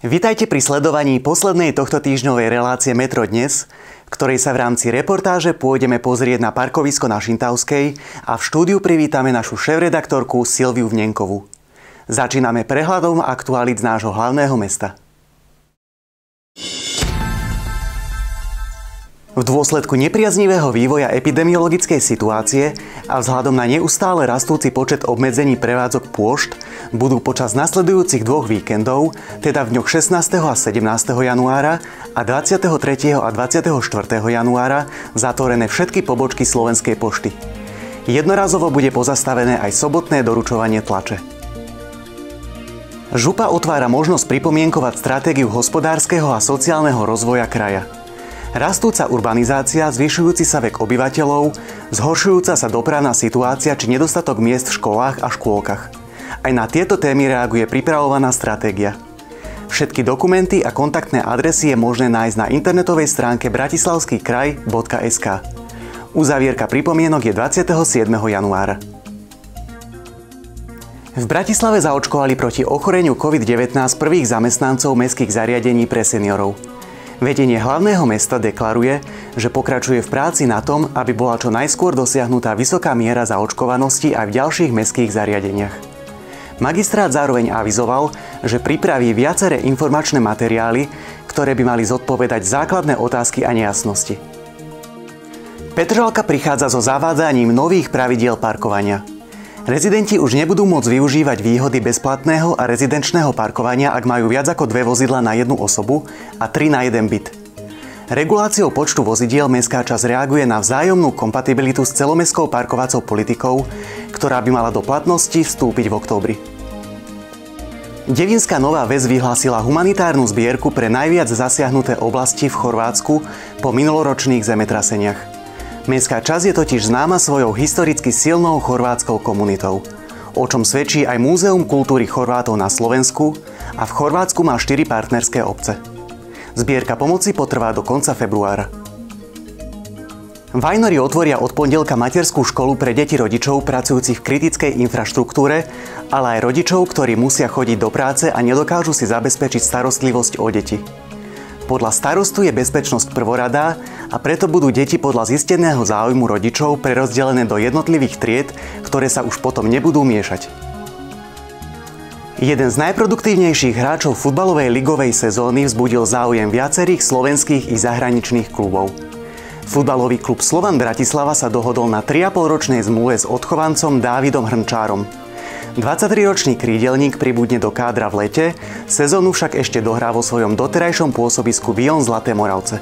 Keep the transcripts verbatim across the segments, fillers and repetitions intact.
Vitajte pri sledovaní poslednej tohto týždňovej relácie Metro dnes, v ktorej sa v rámci reportáže pôjdeme pozrieť na parkovisko na Šintavskej a v štúdiu privítame našu šéfredaktorku Silviu Vnenkovú. Začíname prehľadom aktualít z nášho hlavného mesta. V dôsledku nepriaznivého vývoja epidemiologickej situácie a vzhľadom na neustále rastúci počet obmedzení prevádzok pôšt budú počas nasledujúcich dvoch víkendov, teda v dňoch šestnásteho a sedemnásteho januára a dvadsiateho tretieho a dvadsiateho štvrtého januára zatvorené všetky pobočky Slovenskej pošty. Jednorazovo bude pozastavené aj sobotné doručovanie tlače. Župa otvára možnosť pripomienkovať stratégiu hospodárskeho a sociálneho rozvoja kraja. Rastúca urbanizácia, zvyšujúci sa vek obyvateľov, zhoršujúca sa dopravná situácia či nedostatok miest v školách a škôlkach. Aj na tieto témy reaguje pripravovaná stratégia. Všetky dokumenty a kontaktné adresy je možné nájsť na internetovej stránke bratislavskykraj bodka es ká. Uzavierka pripomienok je dvadsiateho siedmeho januára. V Bratislave zaočkovali proti ochoreniu covid devätnásť prvých zamestnancov mestských zariadení pre seniorov. Vedenie hlavného mesta deklaruje, že pokračuje v práci na tom, aby bola čo najskôr dosiahnutá vysoká miera zaočkovanosti aj v ďalších mestských zariadeniach. Magistrát zároveň avizoval, že pripraví viaceré informačné materiály, ktoré by mali zodpovedať základné otázky a nejasnosti. Petržalka prichádza so zavádzaním nových pravidiel parkovania. Rezidenti už nebudú môcť využívať výhody bezplatného a rezidenčného parkovania, ak majú viac ako dve vozidlá na jednu osobu a tri na jeden byt. Reguláciou počtu vozidiel mestská časť reaguje na vzájomnú kompatibilitu s celomestskou parkovacou politikou, ktorá by mala do platnosti vstúpiť v októbri. Devinská Nová Ves vyhlásila humanitárnu zbierku pre najviac zasiahnuté oblasti v Chorvátsku po minuloročných zemetraseniach. Mestská časť je totiž známa svojou historicky silnou chorvátskou komunitou, o čom svedčí aj Múzeum kultúry Chorvátov na Slovensku a v Chorvátsku má štyri partnerské obce. Zbierka pomoci potrvá do konca februára. Vajnori otvoria od pondelka materskú školu pre deti rodičov pracujúcich v kritickej infraštruktúre, ale aj rodičov, ktorí musia chodiť do práce a nedokážu si zabezpečiť starostlivosť o deti. Podľa starostu je bezpečnosť prvoradá a preto budú deti podľa zisteného záujmu rodičov prerozdelené do jednotlivých tried, ktoré sa už potom nebudú miešať. Jeden z najproduktívnejších hráčov futbalovej ligovej sezóny vzbudil záujem viacerých slovenských i zahraničných klubov. Futbalový klub Slovan Bratislava sa dohodol na tri a pol ročnej zmluve s odchovancom Dávidom Hrnčárom. dvadsaťtriročný krídelník pribudne do kádra v lete, sezónu však ešte dohrá vo svojom doterajšom pôsobisku Vion Zlaté Moravce.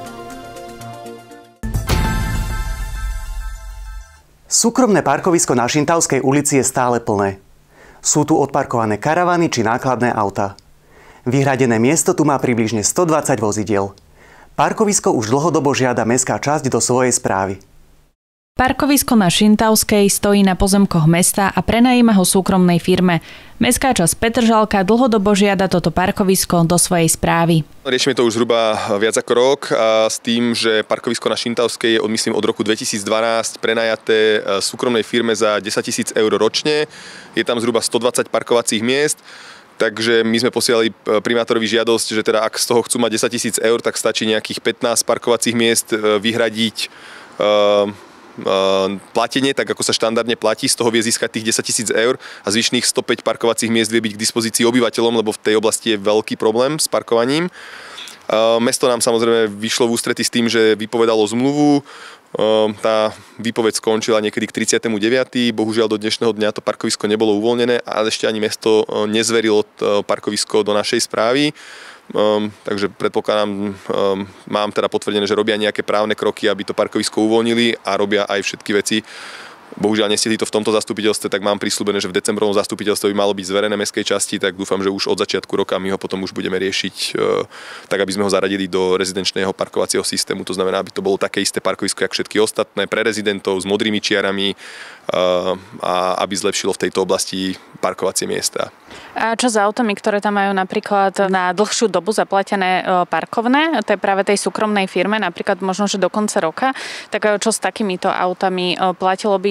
Súkromné parkovisko na Šintavskej ulici je stále plné. Sú tu odparkované karavany či nákladné autá. Vyhradené miesto tu má približne stodvadsať vozidiel. Parkovisko už dlhodobo žiada mestská časť do svojej správy. Parkovisko na Šintavskej stojí na pozemkoch mesta a prenajíma ho súkromnej firme. Mestská časť Petržalka dlhodobo žiada toto parkovisko do svojej správy. Riešime to už zhruba viac ako rok a s tým, že parkovisko na Šintavskej je od, myslím, od roku dvetisícdvanásť prenajaté súkromnej firme za desaťtisíc eur ročne. Je tam zhruba stodvadsať parkovacích miest. Takže my sme posielali primátorovi žiadosť, že teda ak z toho chcú mať desaťtisíc eur, tak stačí nejakých pätnásť parkovacích miest vyhradiť platenie, tak ako sa štandardne platí, z toho vie získať tých desaťtisíc eur a zvyšných stopäť parkovacích miest vie byť k dispozícii obyvateľom, lebo v tej oblasti je veľký problém s parkovaním. Mesto nám samozrejme vyšlo v ústrety s tým, že vypovedalo zmluvu. Tá výpoveď skončila niekedy k tridsiatemu deviatemu Bohužiaľ do dnešného dňa to parkovisko nebolo uvoľnené a ešte ani mesto nezverilo parkovisko do našej správy. Um, takže predpokladám, um, mám teda potvrdené, že robia nejaké právne kroky, aby to parkovisko uvoľnili a robia aj všetky veci. Bohužiaľ nestihli to v tomto zastupiteľstve, tak mám prisľúbené, že v decembrovom zastupiteľstve by malo byť zverené mestskej časti, tak dúfam, že už od začiatku roka my ho potom už budeme riešiť uh, tak, aby sme ho zaradili do rezidenčného parkovacieho systému. To znamená, aby to bolo také isté parkovisko, ako všetky ostatné, pre rezidentov s modrými čiarami uh, a aby zlepšilo v tejto oblasti parkovacie miesta. A čo s autami, ktoré tam majú napríklad na dlhšiu dobu zaplatené parkovné, to je práve tej súkromnej firme, napríklad možno, že do konca roka, tak čo s takýmito autami? Platilo by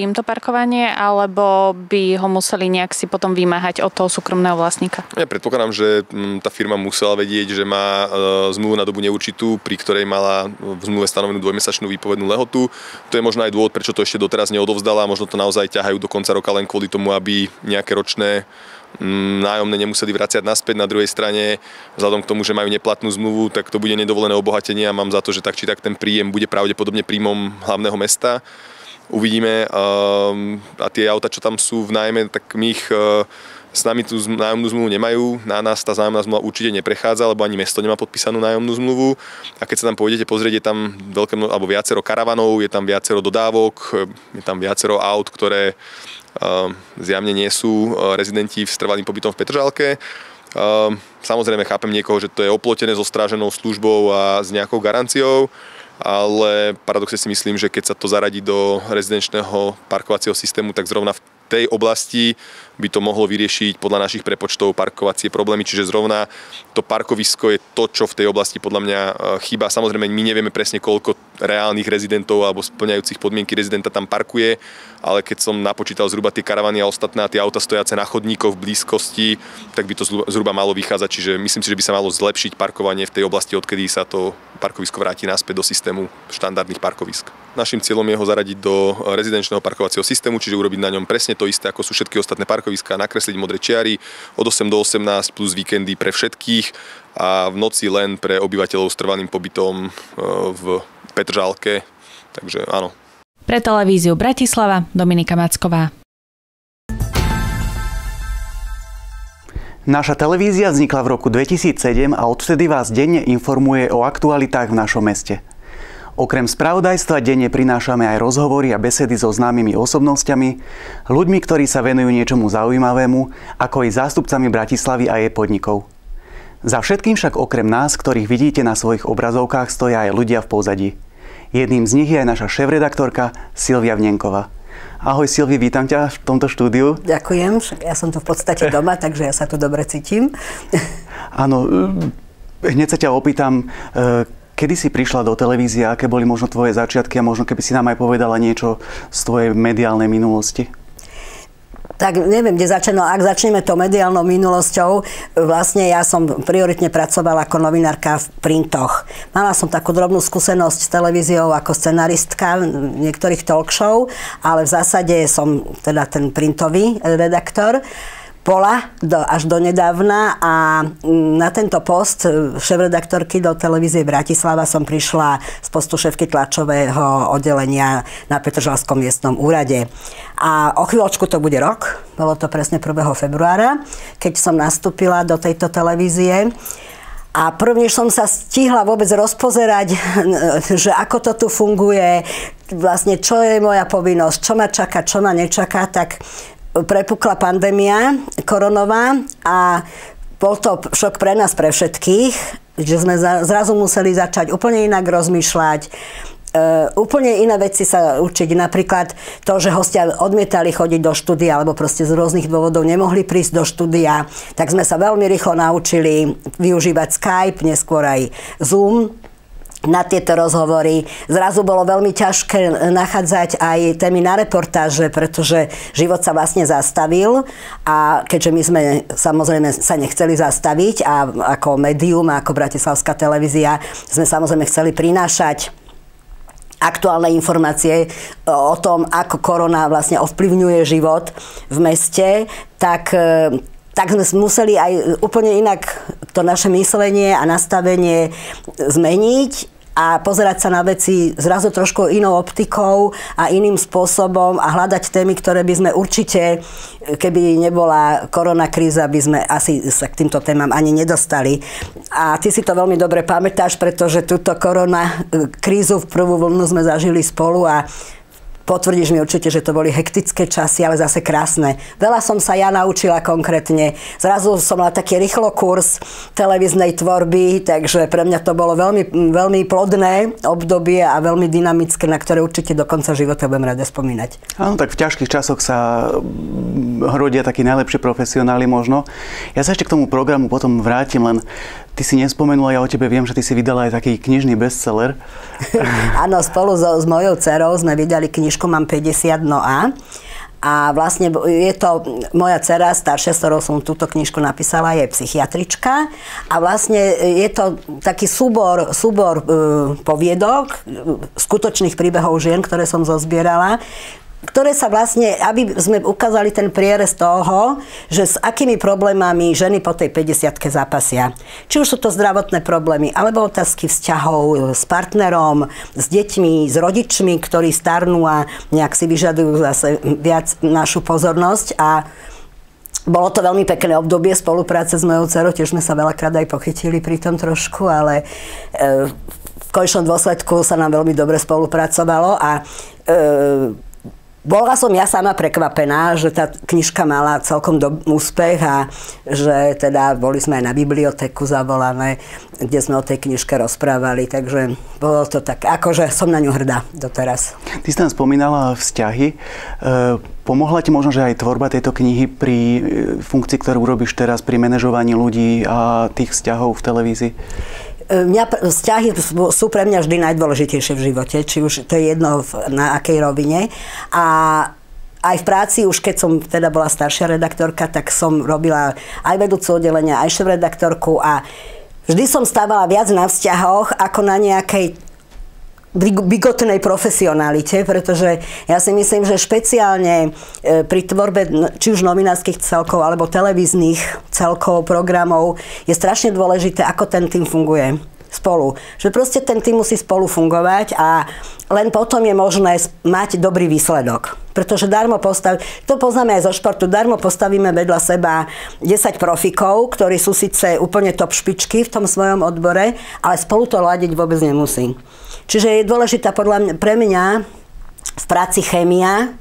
im to parkovanie, alebo by ho museli nejak si potom vymáhať od toho súkromného vlastníka? Ja predpokladám, že tá firma musela vedieť, že má zmluvu na dobu neurčitú, pri ktorej mala v zmluve stanovenú dvojmesačnú výpovednú lehotu. To je možno aj dôvod, prečo to ešte doteraz neodovzdala. Možno to naozaj ťahajú do konca roka len kvôli tomu, aby nejaké ročné nájomné nemuseli vraciať naspäť. Na druhej strane, vzhľadom k tomu, že majú neplatnú zmluvu, tak to bude nedovolené obohatenie a mám za to, že tak či tak ten príjem bude pravdepodobne príjmom hlavného mesta. Uvidíme. A tie auta, čo tam sú v nájme, tak my ich s nami tú nájomnú zmluvu nemajú. Na nás tá nájomná zmluva určite neprechádza, lebo ani mesto nemá podpísanú nájomnú zmluvu. A keď sa tam pôjdete pozrieť, je tam veľké, alebo viacero karavanov, je tam viacero dodávok, je tam viacero aut, ktoré zjavne nie sú rezidenti s trvalým pobytom v Petržalke. Samozrejme chápem niekoho, že to je oplotené so stráženou službou a s nejakou garanciou, ale paradoxne si myslím, že keď sa to zaradí do rezidenčného parkovacieho systému, tak zrovna v tej oblasti by to mohlo vyriešiť podľa našich prepočtov parkovacie problémy, čiže zrovna to parkovisko je to, čo v tej oblasti podľa mňa chýba. Samozrejme, my nevieme presne, koľko reálnych rezidentov alebo splňajúcich podmienky rezidenta tam parkuje, ale keď som napočítal zhruba tie karavany a ostatné a tie auta stojace na chodníkoch v blízkosti, tak by to zhruba malo vychádzať, čiže myslím si, že by sa malo zlepšiť parkovanie v tej oblasti, odkedy sa to parkovisko vráti naspäť do systému štandardných parkovisk. Naším cieľom je ho zaradiť do rezidenčného parkovacieho systému, čiže urobiť na ňom presne to isté, ako sú všetky ostatné parkoviská, nakresliť modré čiary od osem do osemnásť plus víkendy pre všetkých a v noci len pre obyvateľov s trvalým pobytom v Petržalke. Takže áno. Pre televíziu Bratislava Dominika Macková. Naša televízia vznikla v roku dvetisícsedem a odvtedy vás denne informuje o aktualitách v našom meste. Okrem spravodajstva denne prinášame aj rozhovory a besedy so známymi osobnosťami, ľuďmi, ktorí sa venujú niečomu zaujímavému, ako i zástupcami Bratislavy a jej podnikov. Za všetkým však okrem nás, ktorých vidíte na svojich obrazovkách, stoja aj ľudia v pozadí. Jedným z nich je aj naša šéfredaktorka Silvia Vnenková. Ahoj Silvi, vítam ťa v tomto štúdiu. Ďakujem, však ja som tu v podstate doma, takže ja sa tu dobre cítim. Áno, hneď sa ťa opýtam, kedy si prišla do televízie, aké boli možno tvoje začiatky a možno keby si nám aj povedala niečo z tvojej mediálnej minulosti? Tak neviem, kde začať, no ak začneme tou mediálnou minulosťou, vlastne ja som prioritne pracovala ako novinárka v printoch. Mala som takú drobnú skúsenosť s televíziou ako scenaristka niektorých talk show, ale v zásade som teda ten printový redaktor. Bola do, až do nedávna a na tento post šéfredaktorky do televízie Bratislava som prišla z postu šéfky tlačového oddelenia na Petržalskom miestnom úrade. A o chvíľočku to bude rok, bolo to presne prvého februára, keď som nastúpila do tejto televízie. A prvne som sa stihla vôbec rozpozerať, že ako to tu funguje, vlastne čo je moja povinnosť, čo ma čaká, čo ma nečaká, tak prepukla pandémia koronová a bol to šok pre nás, pre všetkých, že sme zrazu museli začať úplne inak rozmýšľať, Uh, úplne iné veci sa učiť. Napríklad to, že hostia odmietali chodiť do štúdia, alebo proste z rôznych dôvodov nemohli prísť do štúdia, tak sme sa veľmi rýchlo naučili využívať Skype, neskôr aj Zoom na tieto rozhovory. Zrazu bolo veľmi ťažké nachádzať aj témy na reportáže, pretože život sa vlastne zastavil a keďže my sme samozrejme sa nechceli zastaviť a ako médium, ako Bratislavská televízia sme samozrejme chceli prinášať aktuálne informácie o tom, ako korona vlastne ovplyvňuje život v meste, tak, tak sme museli aj úplne inak to naše myslenie a nastavenie zmeniť a pozerať sa na veci zrazu trošku inou optikou a iným spôsobom a hľadať témy, ktoré by sme určite, keby nebola koronakríza, by sme asi sa k týmto témam ani nedostali. A ty si to veľmi dobre pamätáš, pretože túto koronakrízu v prvú vlnu sme zažili spolu a potvrdíš mi určite, že to boli hektické časy, ale zase krásne. Veľa som sa ja naučila konkrétne. Zrazu som mala taký rýchlo kurz televíznej tvorby, takže pre mňa to bolo veľmi, veľmi plodné obdobie a veľmi dynamické, na ktoré určite do konca života budem rada spomínať. Áno, tak v ťažkých časoch sa rodia takí najlepší profesionáli možno. Ja sa ešte k tomu programu potom vrátim, len Ty si nespomenula, ja o tebe viem, že ty si vydala aj taký knižný bestseller. Áno, spolu so, s mojou dcerou sme vydali knižku Mám päťdesiat no a. A vlastne je to moja dcera, staršia, s ktorou som túto knižku napísala, je psychiatrička. A vlastne je to taký súbor, súbor e, poviedok, skutočných príbehov žien, ktoré som zozbierala, ktoré sa vlastne, aby sme ukázali ten prierez toho, že s akými problémami ženy po tej päťdesiatke zápasia. Či už sú to zdravotné problémy, alebo otázky vzťahov s partnerom, s deťmi, s rodičmi, ktorí starnú a nejak si vyžadujú zase viac našu pozornosť. A bolo to veľmi pekné obdobie spolupráce s mojou dcerou, tiež sme sa veľakrát aj pochytili pri tom trošku, ale e, v konečnom dôsledku sa nám veľmi dobre spolupracovalo a e, bola som ja sama prekvapená, že tá knižka mala celkom do, úspech a že teda boli sme aj na bibliotéku zavolané, kde sme o tej knižke rozprávali, takže bolo to tak, akože som na ňu hrdá doteraz. Ty si tam spomínala vzťahy. E, pomohla ti možno, že aj tvorba tejto knihy pri funkcii, ktorú robíš teraz, pri manažovaní ľudí a tých vzťahov v televízii? Mňa, vzťahy sú pre mňa vždy najdôležitejšie v živote, či už to je jedno na akej rovine. A aj v práci, už keď som teda bola staršia redaktorka, tak som robila aj vedúcu oddelenia, aj šéfredaktorku a vždy som stávala viac na vzťahoch ako na nejakej bigotnej profesionalite, pretože ja si myslím, že špeciálne pri tvorbe či už novinárskych celkov alebo televíznych celkov, programov je strašne dôležité, ako ten tým funguje spolu. Že proste ten tým musí spolu fungovať a len potom je možné mať dobrý výsledok. Pretože darmo postav... to poznáme aj zo športu, darmo postavíme vedľa seba desať profikov, ktorí sú síce úplne top špičky v tom svojom odbore, ale spolu to ladiť vôbec nemusí. Čiže je dôležitá podľa mňa, pre mňa v práci chémia,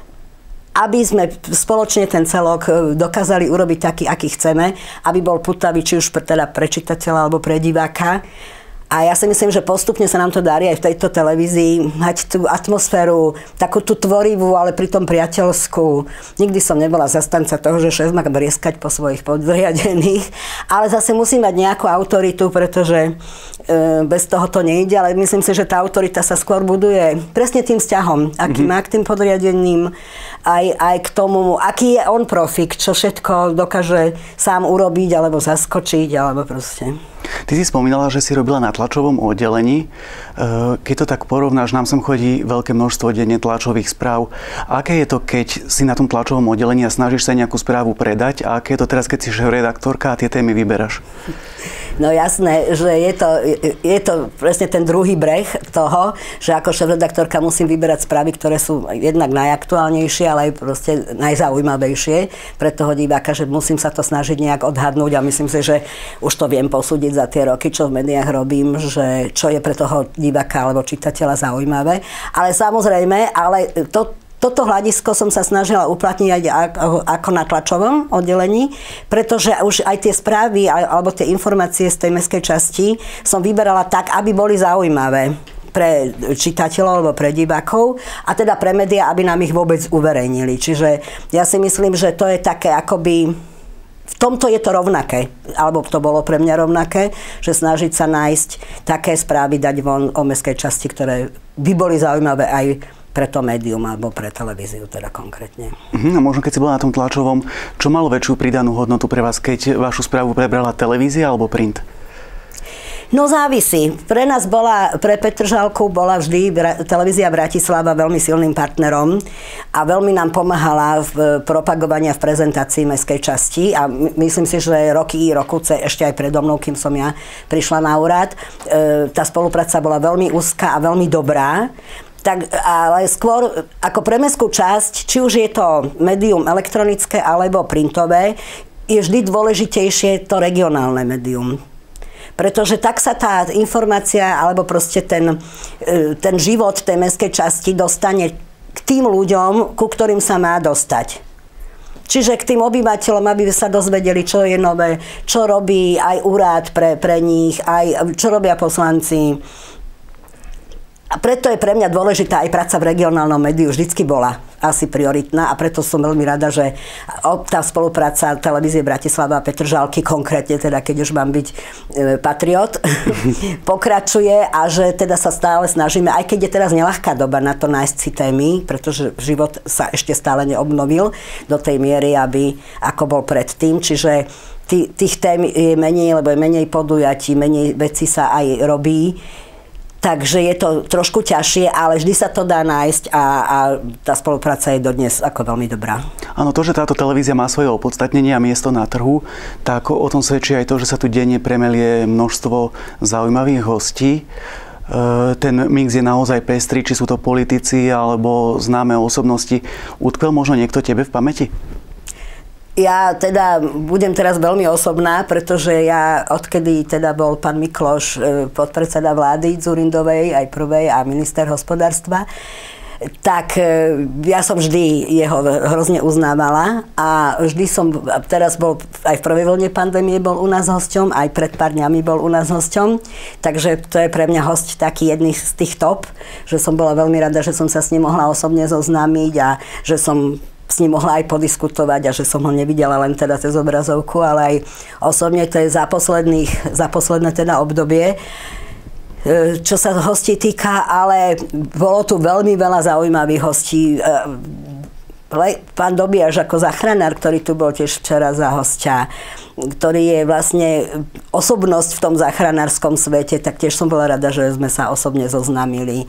aby sme spoločne ten celok dokázali urobiť taký, aký chceme, aby bol pútavý či už pre, teda pre čitateľa alebo pre diváka. A ja si myslím, že postupne sa nám to darí aj v tejto televízii mať tú atmosféru, takú tú tvorivú, ale pritom priateľskú. Nikdy som nebola zastanca toho, že šéf má brieskať po svojich podriadených, ale zase musí mať nejakú autoritu, pretože e, bez toho to nejde, ale myslím si, že tá autorita sa skôr buduje presne tým vzťahom, aký mm-hmm. má k tým podriadeným, aj, aj k tomu, aký je on profik, čo všetko dokáže sám urobiť, alebo zaskočiť, alebo proste. Ty si spomínala, že si robila na tlačovom oddelení. Keď to tak porovnáš, nám sem chodí veľké množstvo denne tlačových správ. Aké je to, keď si na tom tlačovom oddelení a snažíš sa nejakú správu predať? A aké je to teraz, keď si šéfredaktorka a tie témy vyberáš? No jasné, že je to, je to presne ten druhý breh toho, že ako šéfredaktorka musím vyberať správy, ktoré sú jednak najaktuálnejšie, ale aj proste najzaujímavejšie pre toho diváka, že musím sa to snažiť nejak odhadnúť a myslím si, že už to viem posúdiť za tie roky, čo v médiách robím, že čo je pre toho diváka alebo čitateľa zaujímavé. Ale samozrejme, ale to Toto hľadisko som sa snažila uplatniť aj ako na tlačovom oddelení, pretože už aj tie správy alebo tie informácie z tej mestskej časti som vyberala tak, aby boli zaujímavé pre čitateľov alebo pre divákov a teda pre médiá, aby nám ich vôbec uverejnili. Čiže ja si myslím, že to je také akoby... V tomto je to rovnaké, alebo to bolo pre mňa rovnaké, že snažiť sa nájsť také správy, dať von o mestskej časti, ktoré by boli zaujímavé aj pre to médium alebo pre televíziu teda konkrétne. Uh-huh, a možno keď si bola na tom tlačovom, čo malo väčšiu pridanú hodnotu pre vás, keď vašu správu prebrala televízia alebo print? No závisí. Pre nás bola, pre Petržalku bola vždy televízia Bratislava veľmi silným partnerom a veľmi nám pomáhala v propagovaní a v prezentácii mestskej časti a myslím si, že roky i rokuce, ešte aj predo mnou, kým som ja prišla na úrad, tá spolupráca bola veľmi úzka a veľmi dobrá. Tak, ale skôr ako pre mestskú časť, či už je to médium elektronické alebo printové, je vždy dôležitejšie to regionálne médium. Pretože tak sa tá informácia alebo proste ten, ten život tej mestskej časti dostane k tým ľuďom, ku ktorým sa má dostať. Čiže k tým obyvateľom, aby sa dozvedeli, čo je nové, čo robí aj úrad pre, pre nich, aj čo robia poslanci. A preto je pre mňa dôležitá aj práca v regionálnom médiu, vždycky bola. asi prioritná a preto som veľmi rada, že tá spolupráca televízie Bratislava a Petržalky, konkrétne teda, keď už mám byť e, patriot, pokračuje a že teda sa stále snažíme, aj keď je teraz neľahká doba na to nájsť si témy, pretože život sa ešte stále neobnovil do tej miery, aby ako bol predtým, čiže tý, tých tém je menej, lebo je menej podujatí, menej veci sa aj robí. Takže je to trošku ťažšie, ale vždy sa to dá nájsť a, a tá spolupráca je dodnes ako veľmi dobrá. Áno, to, že táto televízia má svoje opodstatnenie a miesto na trhu, tak o tom svedčí aj to, že sa tu denne premelie množstvo zaujímavých hostí. Ten mix je naozaj pestrý, či sú to politici alebo známe osobnosti. Utkvel možno niekto tebe v pamäti? Ja teda budem teraz veľmi osobná, pretože ja odkedy teda bol pán Mikloš podpredseda vlády Dzurindovej, aj prvej a minister hospodárstva, tak ja som vždy jeho hrozne uznávala a vždy som, teraz bol aj v prvej vlne pandémie bol u nás hosťom, aj pred pár dňami bol u nás hosťom, takže to je pre mňa hosť taký jedný z tých top, že som bola veľmi rada, že som sa s ním mohla osobne zoznámiť a že som s ním mohla aj podiskutovať a že som ho nevidela len teda cez obrazovku, ale aj osobne to je za posledných, za posledné teda obdobie, čo sa hostí týka, ale bolo tu veľmi veľa zaujímavých hostí. Pán Dobiaš ako záchranár, ktorý tu bol tiež včera za hostia, ktorý je vlastne osobnosť v tom záchranárskom svete, tak tiež som bola rada, že sme sa osobne zoznámili.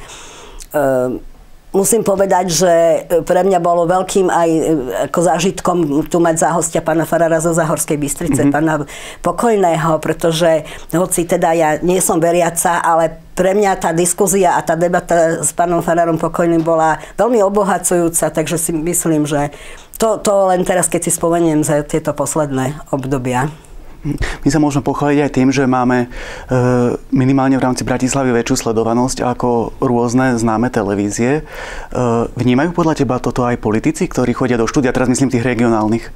Musím povedať, že pre mňa bolo veľkým aj ako zážitkom tu mať za hostia pána farára zo Záhorskej Bystrice, mm-hmm. pána Pokojného, pretože hoci teda ja nie som veriaca, ale pre mňa tá diskuzia a tá debata s pánom farárom Pokojným bola veľmi obohacujúca, takže si myslím, že to, to len teraz, keď si spomeniem za tieto posledné obdobia. My sa môžeme pochváliť aj tým, že máme e, minimálne v rámci Bratislavy väčšiu sledovanosť ako rôzne známe televízie. E, vnímajú podľa teba toto aj politici, ktorí chodia do štúdia, teraz myslím tých regionálnych?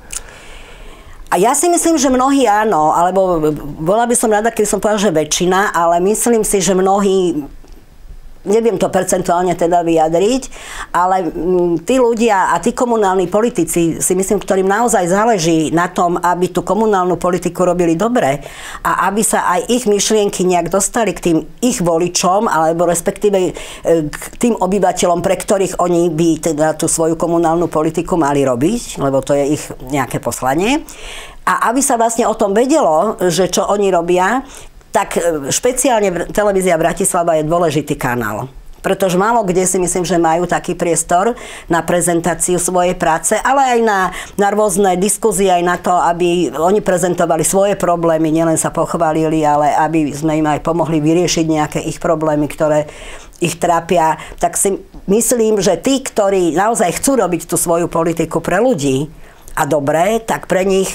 A ja si myslím, že mnohí áno, alebo bola by som rada, keď som povedala, že väčšina, ale myslím si, že mnohí, neviem to percentuálne teda vyjadriť, ale tí ľudia a tí komunálni politici, si myslím, ktorým naozaj záleží na tom, aby tú komunálnu politiku robili dobre a aby sa aj ich myšlienky nejak dostali k tým ich voličom, alebo respektíve k tým obyvateľom, pre ktorých oni by teda tú svoju komunálnu politiku mali robiť, lebo to je ich nejaké poslanie. A aby sa vlastne o tom vedelo, že čo oni robia, tak špeciálne televízia Bratislava je dôležitý kanál. Pretože málo kde si myslím, že majú taký priestor na prezentáciu svojej práce, ale aj na, na rôzne diskuzie, aj na to, aby oni prezentovali svoje problémy, nielen sa pochválili, ale aby sme im aj pomohli vyriešiť nejaké ich problémy, ktoré ich trápia. Tak si myslím, že tí, ktorí naozaj chcú robiť tú svoju politiku pre ľudí a dobre, tak pre nich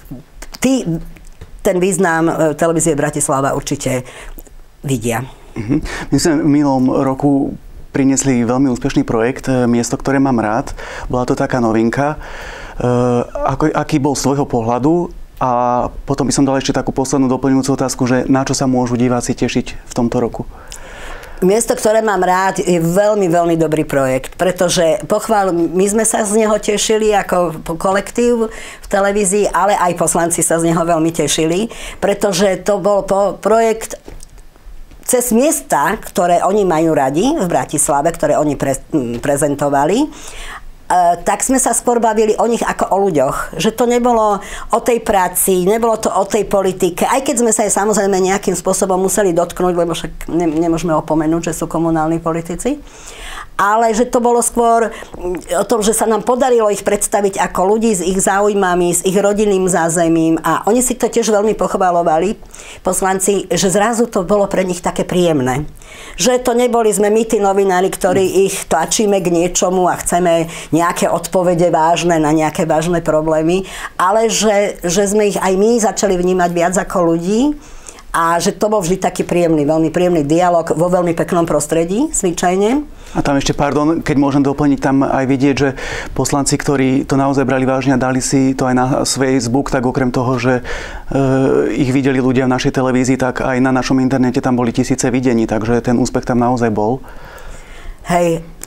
tí ten význam televízie Bratislava určite vidia. My sme v minulom roku priniesli veľmi úspešný projekt Miesto, ktoré mám rád. Bola to taká novinka. Ako, aký bol z svojho pohľadu? A potom by som dal ešte takú poslednú doplňujúcu otázku, že na čo sa môžu diváci tešiť v tomto roku? Miesto, ktoré mám rád, je veľmi, veľmi dobrý projekt, pretože pochvál, my sme sa z neho tešili ako kolektív v televízii, ale aj poslanci sa z neho veľmi tešili, pretože to bol projekt cez miesta, ktoré oni majú radi v Bratislave, ktoré oni pre, prezentovali. Tak sme sa skôr bavili o nich ako o ľuďoch. Že to nebolo o tej práci, nebolo to o tej politike. Aj keď sme sa aj samozrejme nejakým spôsobom museli dotknúť, lebo však ne, nemôžeme opomenúť, že sú komunálni politici. Ale že to bolo skôr o tom, že sa nám podarilo ich predstaviť ako ľudí s ich záujmami, s ich rodinným zázemím. A oni si to tiež veľmi pochvalovali, poslanci, že zrazu to bolo pre nich také príjemné. Že to neboli sme my tí novinári, ktorí ich tlačíme k niečomu a chceme nejaké odpovede vážne na nejaké vážne problémy, ale že, že sme ich aj my začali vnímať viac ako ľudí a že to bol vždy taký príjemný, veľmi príjemný dialog vo veľmi peknom prostredí, zvyčajne. A tam ešte, pardon, keď môžem doplniť, tam aj vidieť, že poslanci, ktorí to naozaj brali vážne a dali si to aj na Facebook, tak okrem toho, že e, ich videli ľudia v našej televízii, tak aj na našom internete tam boli tisíce videní, takže ten úspech tam naozaj bol. Hej,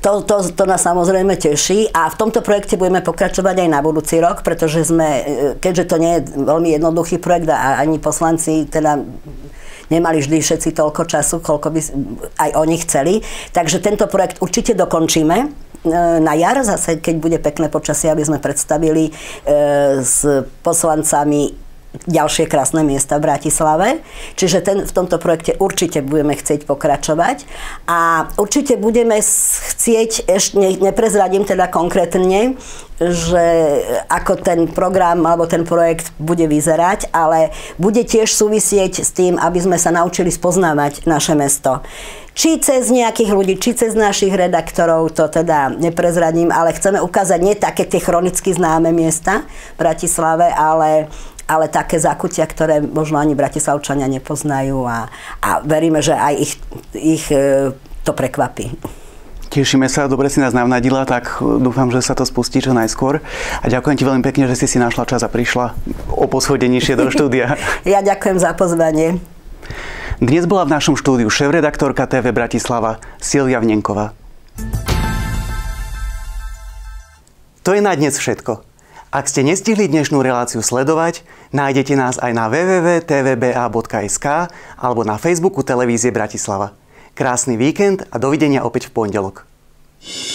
To, to, to nás samozrejme teší a v tomto projekte budeme pokračovať aj na budúci rok, pretože sme, keďže to nie je veľmi jednoduchý projekt a ani poslanci teda nemali vždy všetci toľko času, koľko by aj oni chceli, takže tento projekt určite dokončíme na jar, zase keď bude pekné počasie, aby sme predstavili e, s poslancami ďalšie krásne miesta v Bratislave. Čiže ten, v tomto projekte určite budeme chcieť pokračovať a určite budeme chcieť, ešte ne, neprezradím teda konkrétne, že ako ten program alebo ten projekt bude vyzerať, ale bude tiež súvisieť s tým, aby sme sa naučili spoznávať naše mesto. Či cez nejakých ľudí, či cez našich redaktorov, to teda neprezradím, ale chceme ukázať nie také tie chronicky známe miesta v Bratislave, ale ale také zákutia, ktoré možno ani Bratislavčania nepoznajú a, a veríme, že aj ich, ich to prekvapí. Tešíme sa, dobre si nás navnadila, tak dúfam, že sa to spustí čo najskôr. A ďakujem ti veľmi pekne, že si si našla čas a prišla o poschodenejšie do štúdia. Ja ďakujem za pozvanie. Dnes bola v našom štúdiu šéfredaktorka té vé Bratislava Silvia Vnenková. To je na dnes všetko. Ak ste nestihli dnešnú reláciu sledovať, nájdete nás aj na w w w bodka t v b a bodka s k alebo na Facebooku televízie Bratislava. Krásny víkend a dovidenia opäť v pondelok.